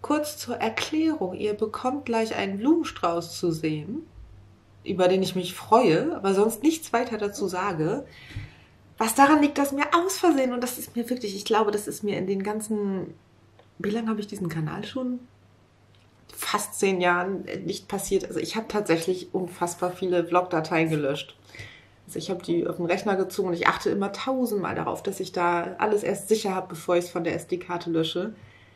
kurz zur Erklärung. Ihr bekommt gleich einen Blumenstrauß zu sehen, über den ich mich freue, aber sonst nichts weiter dazu sage. Was daran liegt, dass mir aus Versehen, und das ist mir wirklich, ich glaube, das ist mir in den ganzen, wie lange habe ich diesen Kanal schon? Fast 10 Jahren nicht passiert. Also ich habe tatsächlich unfassbar viele Vlog-Dateien gelöscht. Also ich habe die auf den Rechner gezogen und ich achte immer tausendmal darauf, dass ich da alles erst sicher habe, bevor ich es von der SD-Karte lösche.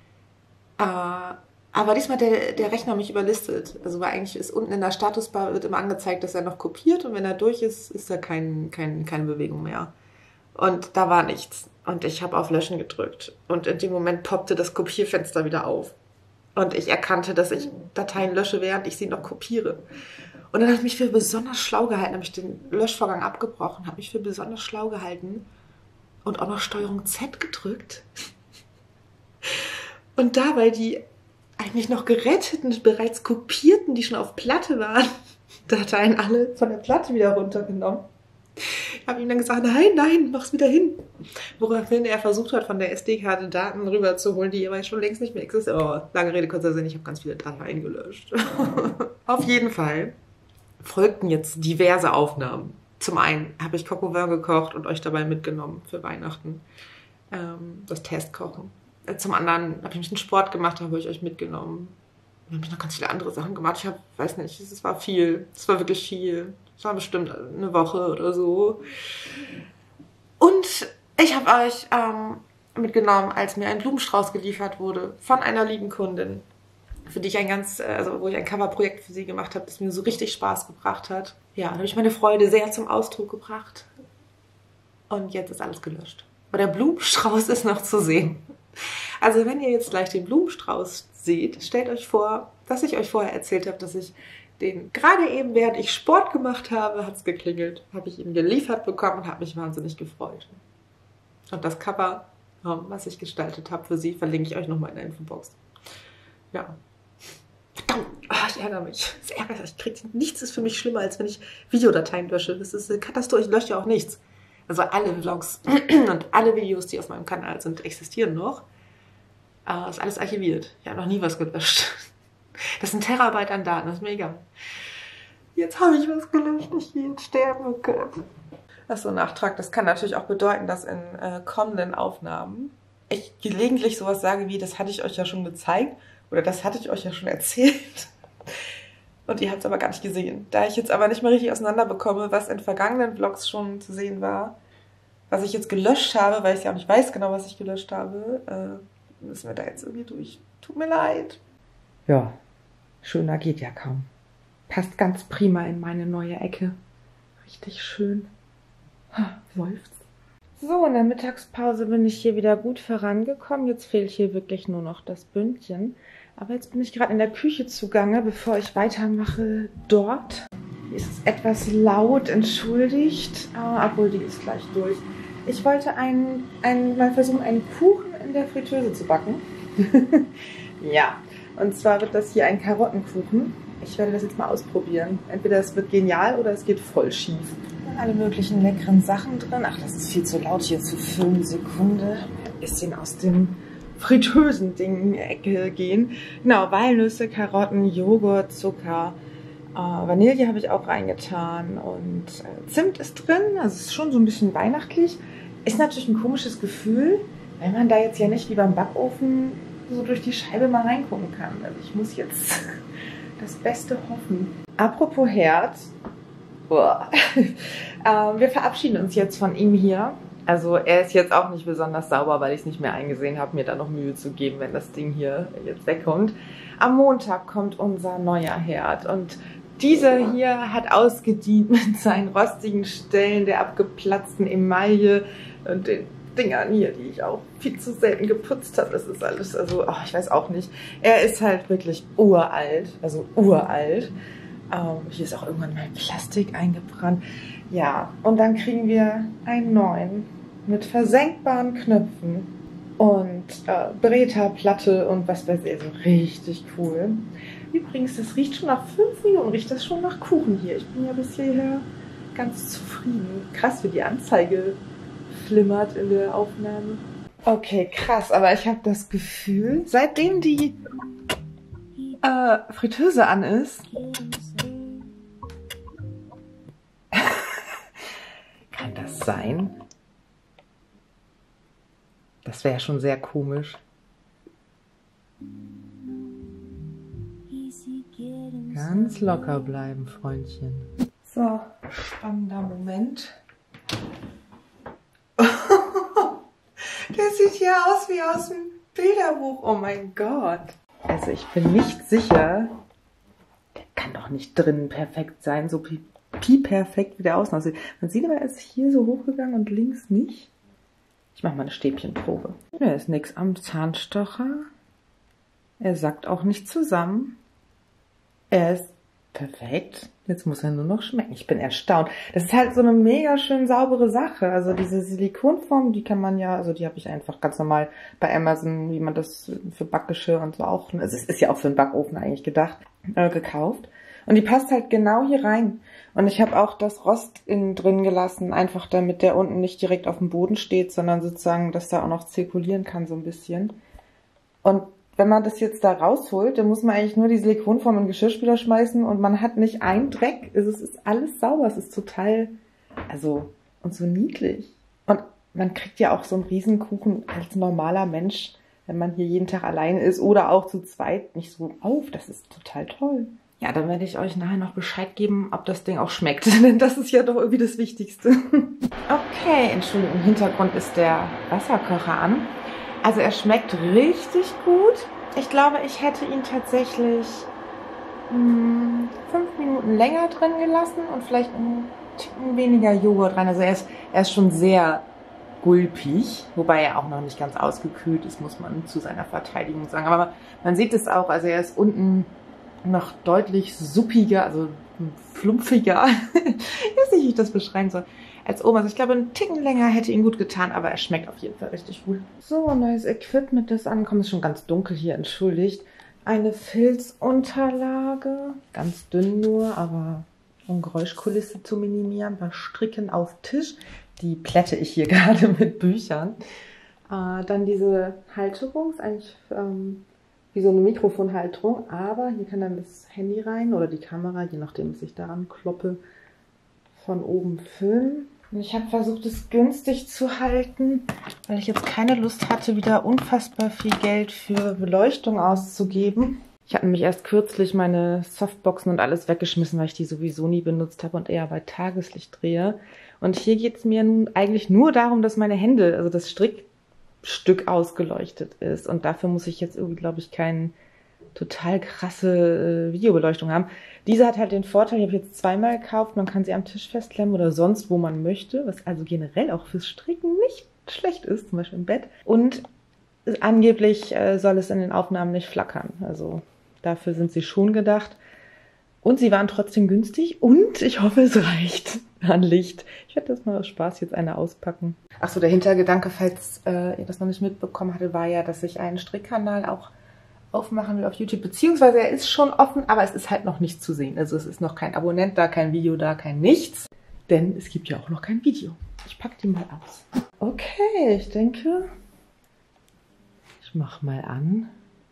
Aber diesmal hat der Rechner mich überlistet. Also weil eigentlich ist unten in der Statusbar wird immer angezeigt, dass er noch kopiert und wenn er durch ist, ist da keine Bewegung mehr. Und da war nichts. Und ich habe auf Löschen gedrückt. Und in dem Moment poppte das Kopierfenster wieder auf. Und ich erkannte, dass ich Dateien lösche, während ich sie noch kopiere. Und dann habe ich mich für besonders schlau gehalten, habe ich den Löschvorgang abgebrochen, habe mich für besonders schlau gehalten und auch noch STRG Z gedrückt. Und dabei die eigentlich noch geretteten, bereits kopierten, die schon auf Platte waren, Dateien alle von der Platte wieder runtergenommen. Ich habe ihm dann gesagt, nein, mach's wieder hin. Woraufhin er versucht hat, von der SD-Karte Daten rüberzuholen, die aber schon längst nicht mehr existieren. Oh, lange Rede, kurzer Sinn, ich habe ganz viele Dateien gelöscht. Auf jeden Fall folgten jetzt diverse Aufnahmen. Zum einen habe ich Coq au vin gekocht und euch dabei mitgenommen für Weihnachten. Das Testkochen. Zum anderen habe ich ein bisschen Sport gemacht, habe ich euch mitgenommen. Dann habe ich noch ganz viele andere Sachen gemacht. Weiß nicht, es war viel. Es war wirklich viel. Es war bestimmt eine Woche oder so. Und ich habe euch mitgenommen, als mir ein Blumenstrauß geliefert wurde von einer lieben Kundin, für die ich wo ich ein Coverprojekt für sie gemacht habe, das mir so richtig Spaß gebracht hat. Ja, da habe ich meine Freude sehr zum Ausdruck gebracht. Und jetzt ist alles gelöscht. Aber der Blumenstrauß ist noch zu sehen. Also wenn ihr jetzt gleich den Blumenstrauß seht, stellt euch vor, dass ich euch vorher erzählt habe, dass ich den gerade eben, während ich Sport gemacht habe, hat es geklingelt, habe ich ihn geliefert bekommen und habe mich wahnsinnig gefreut. Und das Cover, was ich gestaltet habe für sie, verlinke ich euch nochmal in der Infobox. Ja. Verdammt, ich ärgere mich. Nichts ist für mich schlimmer, als wenn ich Videodateien lösche. Das ist eine Katastrophe, ich lösche ja auch nichts. Also alle Vlogs und alle Videos, die auf meinem Kanal sind, existieren noch. Ist alles archiviert. Ich habe noch nie was gelöscht. Das sind Terabyte an Daten, das ist mir egal. Jetzt habe ich was gelöscht, ich gehe jetzt sterben, oh Gott. Achso, Nachtrag, das kann natürlich auch bedeuten, dass in kommenden Aufnahmen ich gelegentlich sowas sage wie, das hatte ich euch ja schon gezeigt oder das hatte ich euch ja schon erzählt. Und ihr habt es aber gar nicht gesehen. Da ich jetzt aber nicht mehr richtig auseinander bekomme, was in vergangenen Vlogs schon zu sehen war, was ich jetzt gelöscht habe, weil ich ja auch nicht weiß genau, was ich gelöscht habe, müssen wir da jetzt irgendwie durch. Tut mir leid. Ja, schöner geht ja kaum. Passt ganz prima in meine neue Ecke. Richtig schön. Seufzt. So, in der Mittagspause bin ich hier wieder gut vorangekommen. Jetzt fehlt hier wirklich nur noch das Bündchen. Aber jetzt bin ich gerade in der Küche zugange, bevor ich weitermache dort. Hier ist es etwas laut, entschuldigt, obwohl die ist gleich durch. Ich wollte mal versuchen, einen Kuchen in der Fritteuse zu backen. Ja, und zwar wird das hier ein Karottenkuchen. Ich werde das jetzt mal ausprobieren. Entweder es wird genial oder es geht voll schief. Alle möglichen leckeren Sachen drin. Ach, das ist viel zu laut hier zu filmen. Sekunde. Ein bisschen aus dem Fritteusen-Ding-Ecke gehen. Genau, Walnüsse, Karotten, Joghurt, Zucker, Vanille habe ich auch reingetan und Zimt ist drin. Also es ist schon so ein bisschen weihnachtlich. Ist natürlich ein komisches Gefühl, weil man da jetzt ja nicht wie beim Backofen so durch die Scheibe mal reingucken kann. Also ich muss jetzt das Beste hoffen. Apropos Herd. Wir verabschieden uns jetzt von ihm hier. Also er ist jetzt auch nicht besonders sauber, weil ich es nicht mehr eingesehen habe, mir da noch Mühe zu geben, wenn das Ding hier jetzt wegkommt. Am Montag kommt unser neuer Herd und dieser hier hat ausgedient mit seinen rostigen Stellen, der abgeplatzten Emaille und den Dingern hier, die ich auch viel zu selten geputzt habe. Das ist alles, also ich weiß auch nicht. Er ist halt wirklich uralt, also uralt. Hier ist auch irgendwann mal Plastik eingebrannt. Ja, und dann kriegen wir einen neuen mit versenkbaren Knöpfen und Breta-Platte und was weiß ich, also richtig cool. Übrigens, das riecht schon nach 5 Minuten, riecht das schon nach Kuchen hier. Ich bin ja bis hierher ganz zufrieden. Krass, wie die Anzeige flimmert in der Aufnahme. Okay, krass, aber ich habe das Gefühl, seitdem die Fritteuse an ist. Kann das sein? Das wäre ja schon sehr komisch. Ganz locker bleiben, Freundchen. So, spannender Moment. Der sieht hier aus wie aus dem Bilderbuch. Oh mein Gott. Also ich bin nicht sicher. Der kann doch nicht drinnen perfekt sein. So perfekt wie der außen aussieht. Man sieht aber, er ist hier so hochgegangen und links nicht. Ich mache mal eine Stäbchenprobe. Ja, ist nichts am Zahnstocher. Er sackt auch nicht zusammen. Er ist perfekt. Jetzt muss er nur noch schmecken. Ich bin erstaunt. Das ist halt so eine mega schön saubere Sache. Also diese Silikonform, die kann man ja, also die habe ich einfach ganz normal bei Amazon, wie man das für Backgeschirr und so auch, also es ist ja auch für einen Backofen eigentlich gedacht, gekauft. Und die passt halt genau hier rein. Und ich habe auch das Rost innen drin gelassen, einfach damit der unten nicht direkt auf dem Boden steht, sondern sozusagen, dass da auch noch zirkulieren kann so ein bisschen. Und wenn man das jetzt da rausholt, dann muss man eigentlich nur die Silikonform in den Geschirrspüler schmeißen und man hat nicht einen Dreck. Es ist alles sauber, es ist total, also, und so niedlich. Und man kriegt ja auch so einen Riesenkuchen als normaler Mensch, wenn man hier jeden Tag alleine ist oder auch zu zweit, nicht so auf. Das ist total toll. Ja, dann werde ich euch nachher noch Bescheid geben, ob das Ding auch schmeckt, denn das ist ja doch irgendwie das Wichtigste. Okay, Entschuldigung, im Hintergrund ist der Wasserkocher an. Also er schmeckt richtig gut. Ich glaube, ich hätte ihn tatsächlich 5 Minuten länger drin gelassen und vielleicht ein Ticken weniger Joghurt rein. Also er ist schon sehr gulpig, wobei er auch noch nicht ganz ausgekühlt ist, muss man zu seiner Verteidigung sagen. Aber man sieht es auch, also er ist unten noch deutlich suppiger, also flumpfiger. Ich weiß nicht, wie ich das beschreiben soll, als oben. Also ich glaube, ein Ticken länger hätte ihn gut getan, aber er schmeckt auf jeden Fall richtig gut. So, neues Equipment ist angekommen. Ist schon ganz dunkel hier, entschuldigt. Eine Filzunterlage, ganz dünn nur, aber um Geräuschkulisse zu minimieren, bei Stricken auf Tisch. Die plätte ich hier gerade mit Büchern. Dann diese Halterung, ist eigentlich wie so eine Mikrofonhalterung, aber hier kann dann das Handy rein oder die Kamera, je nachdem, was ich daran kloppe, von oben filmen. Und ich habe versucht, es günstig zu halten, weil ich jetzt keine Lust hatte, wieder unfassbar viel Geld für Beleuchtung auszugeben. Ich habe nämlich erst kürzlich meine Softboxen und alles weggeschmissen, weil ich die sowieso nie benutzt habe und eher bei Tageslicht drehe. Und hier geht es mir nun eigentlich nur darum, dass meine Hände, also das Strickstück ausgeleuchtet ist. Und dafür muss ich jetzt irgendwie, glaube ich, keine total krasse Videobeleuchtung haben. Diese hat halt den Vorteil, ich habe jetzt zweimal gekauft, man kann sie am Tisch festklemmen oder sonst, wo man möchte, was also generell auch fürs Stricken nicht schlecht ist, zum Beispiel im Bett. Und angeblich soll es in den Aufnahmen nicht flackern. Also dafür sind sie schon gedacht. Und sie waren trotzdem günstig und ich hoffe, es reicht an Licht. Ich werde das mal aus Spaß jetzt eine auspacken. Achso, der Hintergedanke, falls ihr das noch nicht mitbekommen hattet, war ja, dass ich einen Strickkanal auch aufmachen will auf YouTube. Beziehungsweise er ist schon offen, aber es ist halt noch nicht zu sehen. Also es ist noch kein Abonnent da, kein Video da, kein nichts. Denn es gibt ja auch noch kein Video. Ich packe die mal aus. Okay, ich denke, ich mache mal an.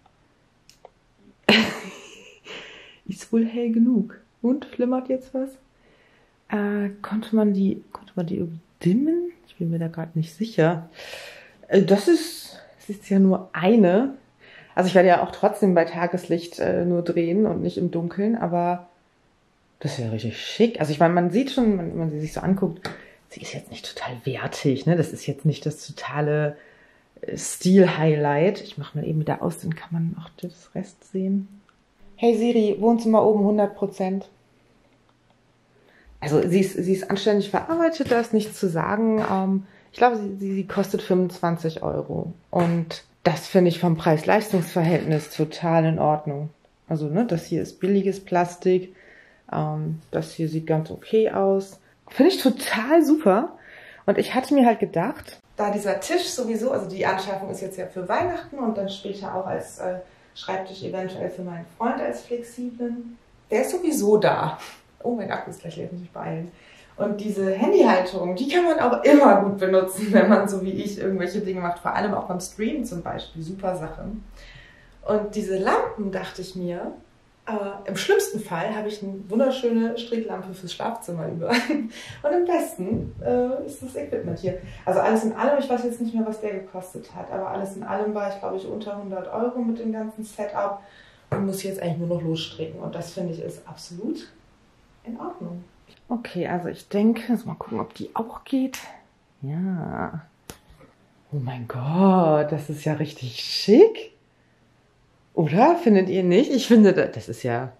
Ist wohl hell genug. Und, flimmert jetzt was? Konnte man die irgendwie dimmen? Ich bin mir da gerade nicht sicher. Das ist ja nur eine. Also ich werde ja auch trotzdem bei Tageslicht nur drehen und nicht im Dunkeln, aber das ist ja richtig schick. Also ich meine, man sieht schon, wenn man sie sich so anguckt, sie ist jetzt nicht total wertig, ne? Das ist jetzt nicht das totale Stil-Highlight. Ich mache mal eben wieder aus, dann kann man auch das Rest sehen. Hey Siri, Wohnzimmer oben 100%. Also sie ist anständig verarbeitet, da ist nichts zu sagen. Ich glaube, sie kostet 25 €. Und das finde ich vom Preis-Leistungs-Verhältnis total in Ordnung. Also ne, das hier ist billiges Plastik. Das hier sieht ganz okay aus. Finde ich total super. Und ich hatte mir halt gedacht, da dieser Tisch sowieso, also die Anschaffung ist jetzt ja für Weihnachten und dann später auch als Schreibtisch eventuell für meinen Freund als flexiblen. Der ist sowieso da. Oh, mein Akku ist gleich leer, muss ich beeilen. Und diese Handyhalterung, die kann man auch immer gut benutzen, wenn man so wie ich irgendwelche Dinge macht. Vor allem auch beim Streamen zum Beispiel. Super Sache. Und diese Lampen, dachte ich mir, im schlimmsten Fall habe ich eine wunderschöne Stricklampe fürs Schlafzimmer über. Und im besten ist das Equipment hier. Also alles in allem, ich weiß jetzt nicht mehr, was der gekostet hat, aber alles in allem war ich, glaube ich, unter 100 € mit dem ganzen Setup und muss jetzt eigentlich nur noch losstricken. Und das finde ich ist absolut in Ordnung. Okay, also ich denke, mal gucken, ob die auch geht. Ja. Oh mein Gott, das ist ja richtig schick. Oder? Findet ihr nicht? Ich finde, das ist ja...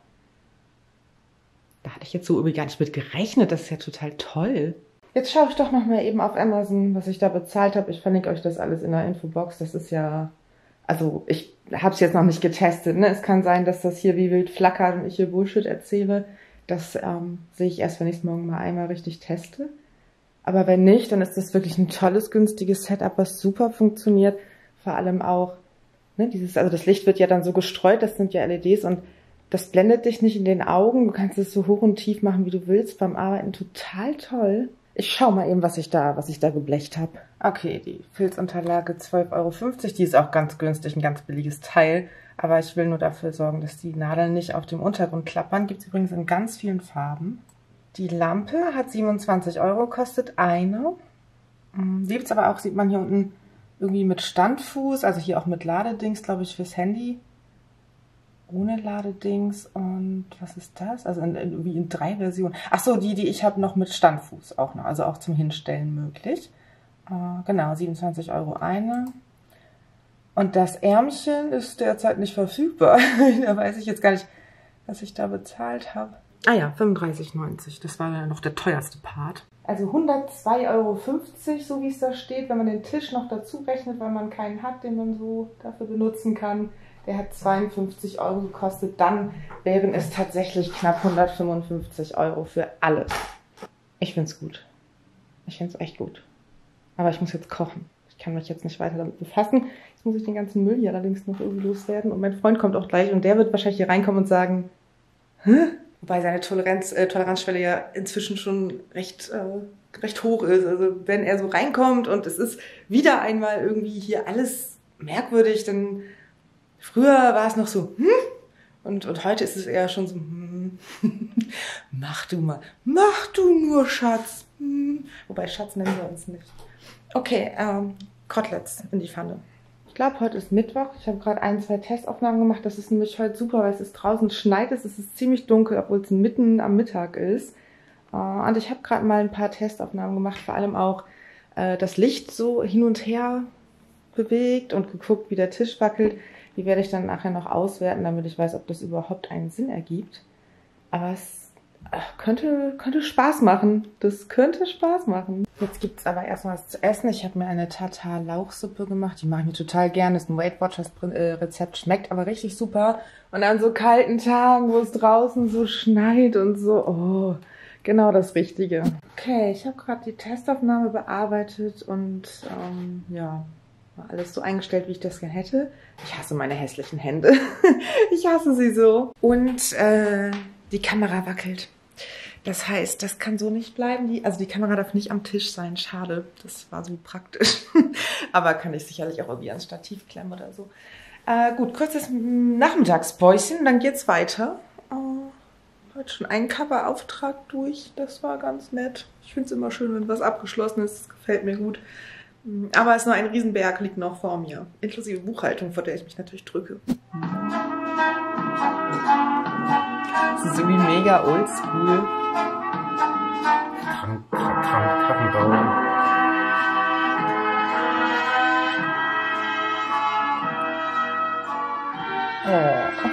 Da hatte ich jetzt so irgendwie gar nicht mit gerechnet. Das ist ja total toll. Jetzt schaue ich doch noch mal eben auf Amazon, was ich da bezahlt habe. Ich verlinke euch das alles in der Infobox. Das ist ja... Also, ich habe es jetzt noch nicht getestet. Ne? Es kann sein, dass das hier wie wild flackert und ich hier Bullshit erzähle. Das sehe ich erst, wenn ich es morgen mal einmal richtig teste. Aber wenn nicht, dann ist das wirklich ein tolles, günstiges Setup, was super funktioniert. Vor allem auch... Ne, also das Licht wird ja dann so gestreut, das sind ja LEDs und das blendet dich nicht in den Augen. Du kannst es so hoch und tief machen, wie du willst beim Arbeiten. Total toll. Ich schau mal eben, was ich da geblecht habe. Okay, die Filzunterlage 12,50 €. Die ist auch ganz günstig, ein ganz billiges Teil. Aber ich will nur dafür sorgen, dass die Nadeln nicht auf dem Untergrund klappern. Gibt es übrigens in ganz vielen Farben. Die Lampe hat 27 €, kostet eine. Die gibt's aber auch, sieht man hier unten, irgendwie mit Standfuß, also hier auch mit Ladedings, glaube ich, fürs Handy. Ohne Ladedings und was ist das? Also irgendwie in 3 Versionen. Ach so, die ich habe noch mit Standfuß auch noch, also auch zum Hinstellen möglich. Genau, 27 € eine. Und das Ärmchen ist derzeit nicht verfügbar. Da weiß ich jetzt gar nicht, was ich da bezahlt habe. Ah ja, 35,90 €. Das war ja noch der teuerste Part. Also 102,50 €, so wie es da steht, wenn man den Tisch noch dazu rechnet, weil man keinen hat, den man so dafür benutzen kann. Der hat 52 € gekostet. Dann wären es tatsächlich knapp 155 € für alles. Ich finde es gut. Ich finde es echt gut. Aber ich muss jetzt kochen. Ich kann mich jetzt nicht weiter damit befassen. Jetzt muss ich den ganzen Müll hier allerdings noch irgendwie loswerden. Und mein Freund kommt auch gleich und der wird wahrscheinlich hier reinkommen und sagen, hä? Wobei seine Toleranzschwelle ja inzwischen schon recht hoch ist. Also wenn er so reinkommt und es ist wieder einmal irgendwie hier alles merkwürdig, dann früher war es noch so, und heute ist es eher schon so, mach du mal, mach du nur, Schatz. Wobei Schatz nennen wir uns nicht. Okay, Koteletts in die Pfanne. Ich glaube, heute ist Mittwoch. Ich habe gerade 1, 2 Testaufnahmen gemacht. Das ist nämlich heute super, weil es ist draußen schneit. Es ist ziemlich dunkel, obwohl es mitten am Mittag ist. Und ich habe gerade mal ein paar Testaufnahmen gemacht, vor allem auch das Licht so hin und her bewegt und geguckt, wie der Tisch wackelt. Die werde ich dann nachher noch auswerten, damit ich weiß, ob das überhaupt einen Sinn ergibt. Aber es könnte Spaß machen. Das könnte Spaß machen. Jetzt gibt es aber erstmal was zu essen. Ich habe mir eine Tatar-Lauchsuppe gemacht. Die mache ich mir total gerne. Das ist ein Weight Watchers Rezept. Schmeckt aber richtig super. Und an so kalten Tagen, wo es draußen so schneit und so. Oh, genau das Richtige. Okay, ich habe gerade die Testaufnahme bearbeitet und ja, war alles so eingestellt, wie ich das gerne hätte. Ich hasse meine hässlichen Hände. Ich hasse sie so. Und die Kamera wackelt. Das heißt, das kann so nicht bleiben. Also die Kamera darf nicht am Tisch sein. Schade, das war so praktisch. Aber kann ich sicherlich auch irgendwie ans Stativ klemmen oder so. Gut, kurzes Nachmittagspäuschen, dann geht's weiter. Heute schon einen Coverauftrag durch. Das war ganz nett. Ich finde es immer schön, wenn was abgeschlossen ist. Das gefällt mir gut. Aber es ist nur ein Riesenberg, liegt noch vor mir. Inklusive Buchhaltung, vor der ich mich natürlich drücke. Das ist irgendwie mega oldschool. Krabbenbau. Oh.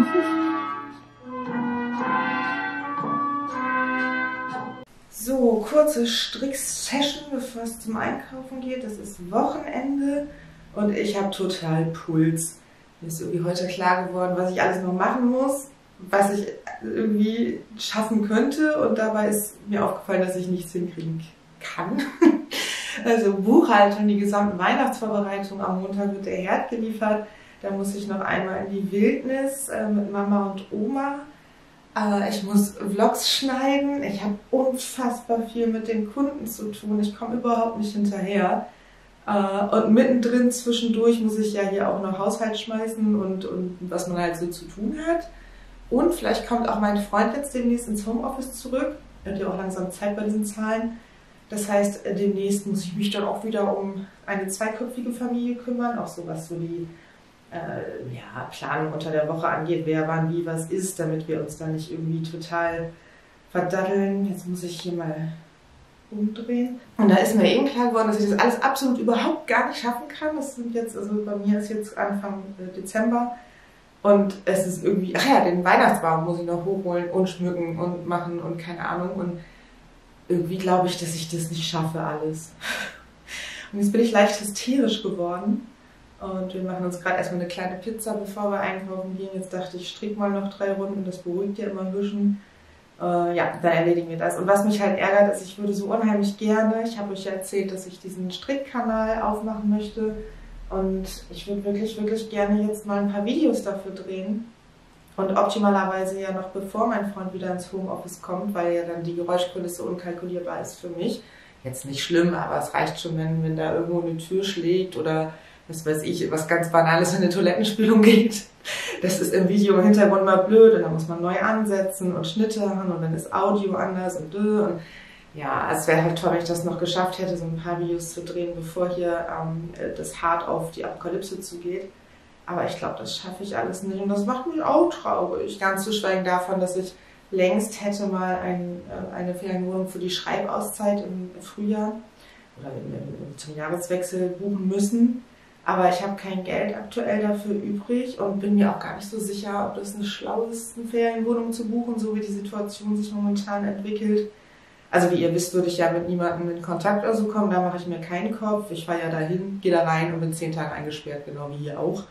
So, kurze Strick-Session, bevor es zum Einkaufen geht. Das ist Wochenende und ich habe total Puls. Mir ist irgendwie heute klar geworden, was ich alles noch machen muss, was ich irgendwie schaffen könnte, und dabei ist mir aufgefallen, dass ich nichts hinkriegen kann. Also Buchhaltung, die gesamte Weihnachtsvorbereitung, am Montag wird der Herd geliefert, da muss ich noch einmal in die Wildnis mit Mama und Oma. Ich muss Vlogs schneiden, ich habe unfassbar viel mit den Kunden zu tun, ich komme überhaupt nicht hinterher. Und mittendrin zwischendurch muss ich ja hier auch noch Haushalt schmeißen und was man halt so zu tun hat. Und vielleicht kommt auch mein Freund jetzt demnächst ins Homeoffice zurück. Er hat ja auch langsam Zeit bei diesen Zahlen. Das heißt, demnächst muss ich mich dann auch wieder um eine zweiköpfige Familie kümmern. Auch so was so die Planung unter der Woche angeht, wer wann wie was ist, damit wir uns dann nicht irgendwie total verdaddeln. Jetzt muss ich hier mal umdrehen. Und da ist mir eben klar geworden, dass ich das alles absolut überhaupt gar nicht schaffen kann. Das sind jetzt, also bei mir ist jetzt Anfang Dezember und es ist irgendwie, ach ja, den Weihnachtsbaum muss ich noch hochholen und schmücken und machen und keine Ahnung. Und irgendwie glaube ich, dass ich das nicht schaffe alles. Und jetzt bin ich leicht hysterisch geworden. Und wir machen uns gerade erstmal eine kleine Pizza, bevor wir einkaufen gehen. Jetzt dachte ich, stricke mal noch 3 Runden, das beruhigt ja immer ein bisschen. Ja, dann erledigen wir das. Und was mich halt ärgert, ist, ich würde so unheimlich gerne, ich habe euch ja erzählt, dass ich diesen Strickkanal aufmachen möchte. Und ich würde wirklich, wirklich gerne jetzt mal ein paar Videos dafür drehen. Und optimalerweise ja noch bevor mein Freund wieder ins Homeoffice kommt, weil ja dann die Geräuschkulisse unkalkulierbar ist für mich. Jetzt nicht schlimm, aber es reicht schon, wenn da irgendwo eine Tür schlägt oder was weiß ich, was ganz Banales in eine Toilettenspülung geht. Das ist im Video im Hintergrund mal blöd und dann muss man neu ansetzen und Schnitte machen und dann ist Audio anders und ja, es wäre halt toll, wenn ich das noch geschafft hätte, so ein paar Videos zu drehen, bevor hier das hart auf die Apokalypse zugeht. Aber ich glaube, das schaffe ich alles nicht und das macht mich auch traurig. Ganz zu schweigen davon, dass ich längst hätte mal eine Ferienwohnung für die Schreibauszeit im Frühjahr oder zum Jahreswechsel buchen müssen. Aber ich habe kein Geld aktuell dafür übrig und bin mir auch gar nicht so sicher, ob das eine schlau ist, eine Ferienwohnung zu buchen, so wie die Situation sich momentan entwickelt. Also wie ihr wisst, würde ich ja mit niemandem in Kontakt oder so kommen, da mache ich mir keinen Kopf. Ich fahre ja dahin, gehe da rein und bin 10 Tage eingesperrt, genau wie hier auch.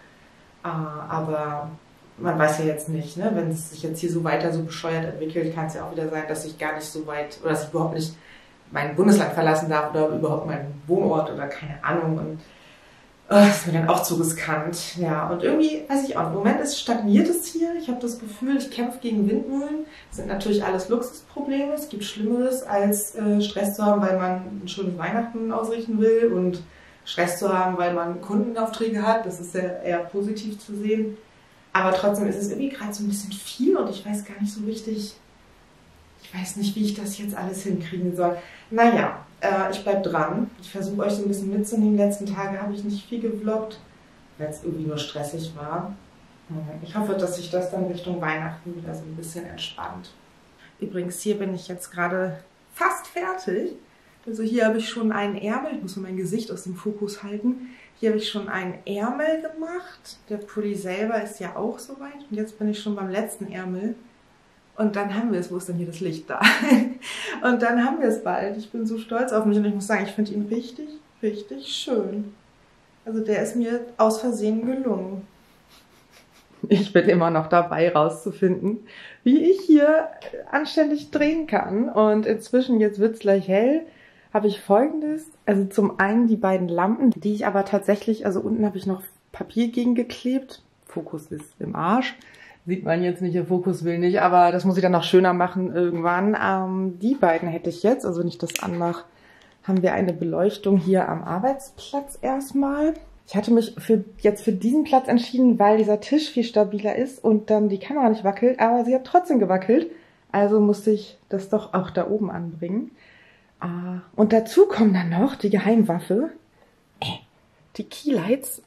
Aber man weiß ja jetzt nicht, ne? Wenn es sich jetzt hier so weiter so bescheuert entwickelt, kann es ja auch wieder sein, dass ich gar nicht so weit oder dass ich überhaupt nicht mein Bundesland verlassen darf oder überhaupt meinen Wohnort oder keine Ahnung. Und das ist mir dann auch zu riskant. Ja, und irgendwie, weiß ich auch, im Moment stagniert es hier. Ich habe das Gefühl, ich kämpfe gegen Windmühlen. Das sind natürlich alles Luxusprobleme. Es gibt Schlimmeres, als Stress zu haben, weil man ein schönes Weihnachten ausrichten will und Stress zu haben, weil man Kundenaufträge hat. Das ist ja eher positiv zu sehen. Aber trotzdem ist es irgendwie gerade so ein bisschen viel und ich weiß gar nicht so richtig, ich weiß nicht, wie ich das jetzt alles hinkriegen soll. Naja, ich bleibe dran. Ich versuche euch so ein bisschen mitzunehmen. Die letzten Tage habe ich nicht viel gevloggt, weil es irgendwie nur stressig war. Ich hoffe, dass sich das dann Richtung Weihnachten wieder so ein bisschen entspannt. Übrigens, hier bin ich jetzt gerade fast fertig. Also hier habe ich schon einen Ärmel, ich muss mal mein Gesicht aus dem Fokus halten. Hier habe ich schon einen Ärmel gemacht. Der Pulli selber ist ja auch soweit. Und jetzt bin ich schon beim letzten Ärmel. Und dann haben wir es. Wo ist denn hier das Licht da? Und dann haben wir es bald. Ich bin so stolz auf mich und ich muss sagen, ich finde ihn richtig, richtig schön. Also der ist mir aus Versehen gelungen. Ich bin immer noch dabei, rauszufinden, wie ich hier anständig drehen kann. Und inzwischen, jetzt wird es gleich hell, habe ich Folgendes. Also zum einen die beiden Lampen, die ich aber tatsächlich, also unten habe ich noch Papier gegengeklebt. Fokus ist im Arsch. Sieht man jetzt nicht, der Fokus will nicht, aber das muss ich dann noch schöner machen irgendwann. Die beiden hätte ich jetzt, also wenn ich das anmache, haben wir eine Beleuchtung hier am Arbeitsplatz erstmal. Ich hatte mich jetzt für diesen Platz entschieden, weil dieser Tisch viel stabiler ist und dann die Kamera nicht wackelt, aber sie hat trotzdem gewackelt. Also musste ich das doch auch da oben anbringen. Und dazu kommen dann noch die Geheimwaffe, die Keylights.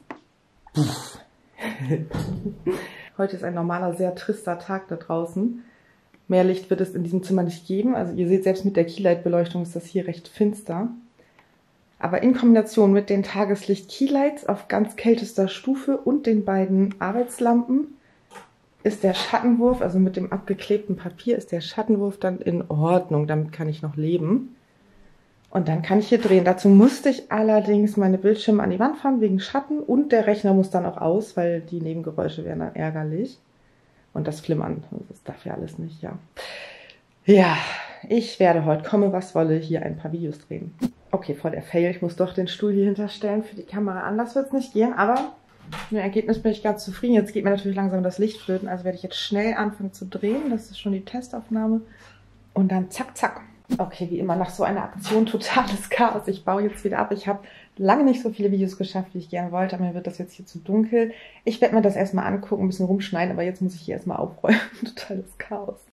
Heute ist ein normaler, sehr trister Tag da draußen. Mehr Licht wird es in diesem Zimmer nicht geben. Also ihr seht, selbst mit der Keylight-Beleuchtung ist das hier recht finster. Aber in Kombination mit den Tageslicht-Keylights auf ganz kältester Stufe und den beiden Arbeitslampen ist der Schattenwurf, also mit dem abgeklebten Papier, ist der Schattenwurf dann in Ordnung. Damit kann ich noch leben. Und dann kann ich hier drehen. Dazu musste ich allerdings meine Bildschirme an die Wand fahren wegen Schatten und der Rechner muss dann auch aus, weil die Nebengeräusche wären dann ärgerlich. Und das Flimmern, das darf ja alles nicht, ja. Ja, ich werde heute, komme was wolle, hier ein paar Videos drehen. Okay, voll der Fail. Ich muss doch den Stuhl hier hinterstellen für die Kamera. Anders wird es nicht gehen, aber mit dem Ergebnis bin ich ganz zufrieden. Jetzt geht mir natürlich langsam das Licht flöten, also werde ich jetzt schnell anfangen zu drehen. Das ist schon die Testaufnahme. Und dann zack, zack. Okay, wie immer, nach so einer Aktion totales Chaos. Ich baue jetzt wieder ab. Ich habe lange nicht so viele Videos geschafft, wie ich gerne wollte, aber mir wird das jetzt hier zu dunkel. Ich werde mir das erstmal angucken, ein bisschen rumschneiden, aber jetzt muss ich hier erstmal aufräumen. Totales Chaos.